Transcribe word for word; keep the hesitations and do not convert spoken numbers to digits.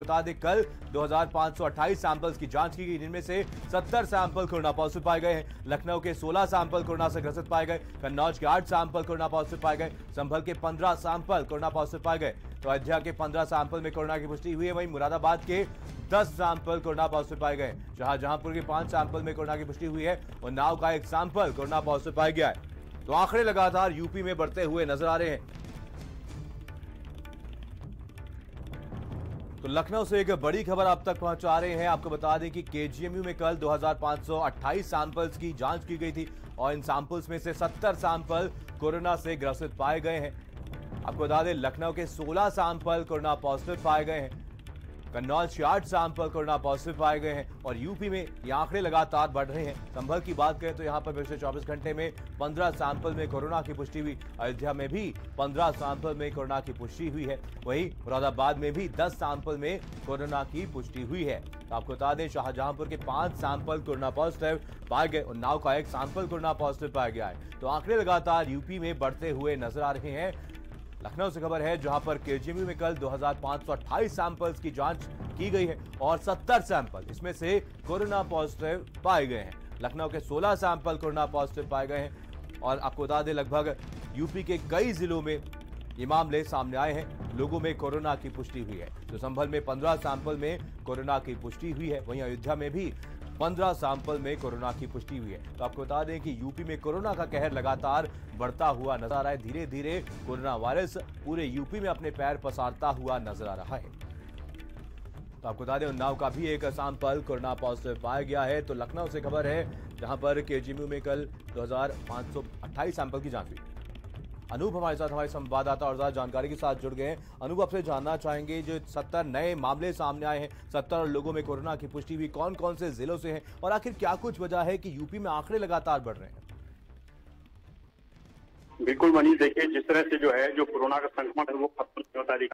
बता दें कल दो हज़ार पाँच सौ अट्ठाईस सैंपल्स की जांच की गई, जिनमें से सत्तर सैंपल कोरोना पॉजिटिव पाए गए हैं। लखनऊ के सोलह सैंपल कोरोना से ग्रसित पाए गए, कन्नौज के आठ सैंपल कोरोना पॉजिटिव पाए गए, संभल के पंद्रह सैंपल कोरोना पॉजिटिव पाए गए। तो अयोध्या के पंद्रह सैंपल में कोरोना की पुष्टि हुई है। वहीं मुरादाबाद के दस सैंपल कोरोना पॉजिटिव पाए गए। शाहजहांपुर के पांच सैंपल में कोरोना की पुष्टि हुई है और नाव का एक सैंपल कोरोना पॉजिटिव पाया गया है। तो आंकड़े लगातार यूपी में बढ़ते हुए नजर आ रहे हैं। तो लखनऊ से एक बड़ी खबर आप तक पहुंचा रहे हैं। आपको बता दें कि केजीएमयू में कल दो हज़ार पाँच सौ अट्ठाईस सैंपल्स की जांच की गई थी और इन सैंपल्स में से सत्तर सैंपल कोरोना से ग्रसित पाए गए हैं। आपको बता दें लखनऊ के सोलह सैंपल कोरोना पॉजिटिव पाए गए हैं, कन्नौज के आठ सैंपल कोरोना पॉजिटिव पाए गए हैं और यूपी में ये आंकड़े लगातार बढ़ रहे हैं। संभल की बात करें तो यहां पर पिछले चौबीस घंटे में पंद्रह सैंपल में कोरोना की पुष्टि हुई। अयोध्या में भी पंद्रह सैंपल में कोरोना की पुष्टि हुई है। वहीं मुरादाबाद में भी दस सैंपल में कोरोना की पुष्टि हुई है। तो आपको बता दें शाहजहांपुर के पांच सैंपल कोरोना पॉजिटिव पाए गए और नाव का एक सैंपल कोरोना पॉजिटिव पाया गया है। तो आंकड़े लगातार यूपी में बढ़ते हुए नजर आ रहे हैं। लखनऊ से खबर है जहां पर केजीएमयू में कल दो हज़ार पाँच सौ अट्ठाईस सैंपल्स की जांच की गई है और सत्तर सैंपल इसमें से कोरोना पॉजिटिव पाए गए हैं। लखनऊ के सोलह सैंपल कोरोना पॉजिटिव पाए गए हैं और आपको बता दें लगभग यूपी के कई जिलों में ये मामले सामने आए हैं। लोगों में कोरोना की पुष्टि हुई है। तो संभल में पंद्रह सैंपल में कोरोना की पुष्टि हुई है। वहीं अयोध्या में भी पंद्रह सैंपल में कोरोना की पुष्टि हुई है। तो आपको बता दें कि यूपी में कोरोना का कहर लगातार बढ़ता हुआ नजर आ रहा है। धीरे धीरे कोरोना वायरस पूरे यूपी में अपने पैर पसारता हुआ नजर आ रहा है। तो आपको बता दें उन्नाव का भी एक सैंपल कोरोना पॉजिटिव पाया गया है। तो लखनऊ से खबर है जहां पर केजीएमयू में कल दो हज़ार पाँच सौ अट्ठाईस सैंपल की जांच हुई। अनूप हमारे साथ हमारे संवाददाता और ज्यादा जानकारी के साथ जुड़ गए हैं। अनूप, आपसे जानना चाहेंगे जो सत्तर नए मामले सामने आए हैं, सत्तर लोगों में कोरोना की पुष्टि हुई, कौन कौन से जिलों से हैं और आखिर क्या कुछ वजह है कि यूपी में आंकड़े लगातार बढ़ रहे हैं? बिल्कुल मनीष, देखिए जिस तरह से जो है जो कोरोना का संक्रमण है वो खत्म नहीं होता।